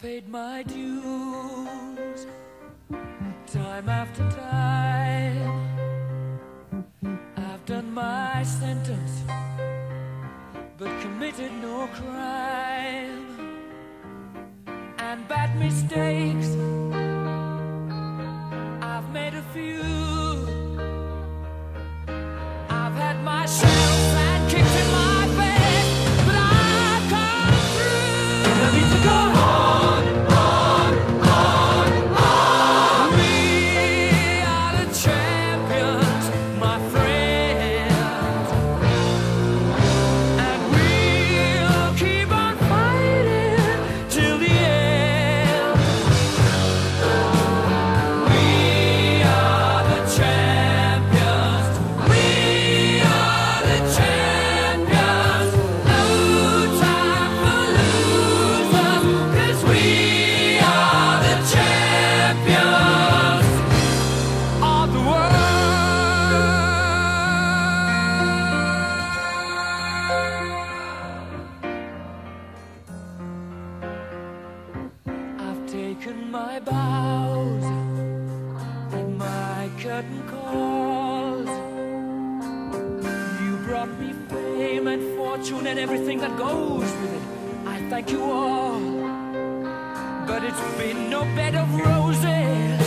paid my dues time after time. I've done my sentence, but committed no crime. And bad mistakes, I've made a few. I've had my shells and kicks in my face, but I've come through. I need to go on, on, on, on. We are the champions, my friends, and we'll keep on fighting till the end. We are the champions. We are the champions. No time for losers, 'cause we are the champions of the world. I've taken my bows and my curtain calls. You brought me fame and fortune and everything that goes with it. I thank you all, but it's been no bed of roses.